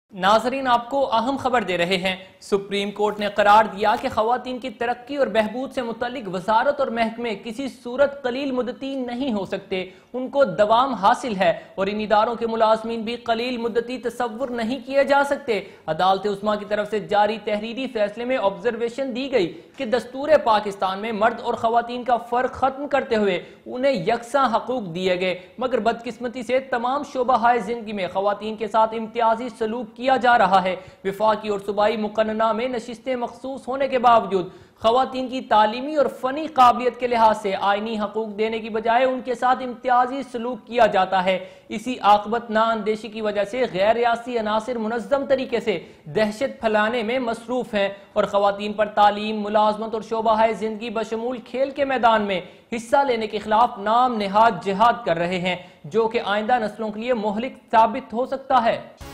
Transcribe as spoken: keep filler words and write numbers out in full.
नाजरीन, आपको अहम खबर दे रहे हैं। सुप्रीम कोर्ट ने करार दिया कि खवातीन की तरक्की और बहबूद से मुतल्लिक वजारत और महकमे किसी सूरत कलील मुद्दती नहीं हो सकते। उनको दवाम हासिल है और इन इदारों के मुलाजमीन भी कलील मुद्दती तस्वुर नहीं किए जा सकते। अदालत उस्मा की तरफ से जारी तहरीरी फैसले में ऑब्जर्वेशन दी गई कि दस्तूर पाकिस्तान में मर्द और खवातीन का फर्क खत्म करते हुए उन्हें यकसा हकूक दिए गए, मगर बदकिस्मती से तमाम शोबाहाय जिंदगी में खवातीन के साथ इम्तियाजी सलूक किया जा रहा है। विफाकी और सूबाई मुकन्ना में नशिस्तें मखसूस होने के बावजूद खवातीन की तालीमी और फनी काबिलियत के लिहाज से आईनी हकूक देने की बजाय उनके साथ इम्तियाजी सलूक किया जाता है। इसी आकबत नाअंदेशी की वजह से गैर रियासी अनासिर मुनज़्ज़म तरीके से दहशत फैलाने में मसरूफ हैं और खवातीन पर तालीम, मुलाजमत और शोबाहाय जिंदगी बशमूल खेल के मैदान में हिस्सा लेने के खिलाफ नाम नेहाद जिहाद कर रहे हैं, जो कि आइंदा नस्लों के लिए मोहलिक साबित हो सकता है।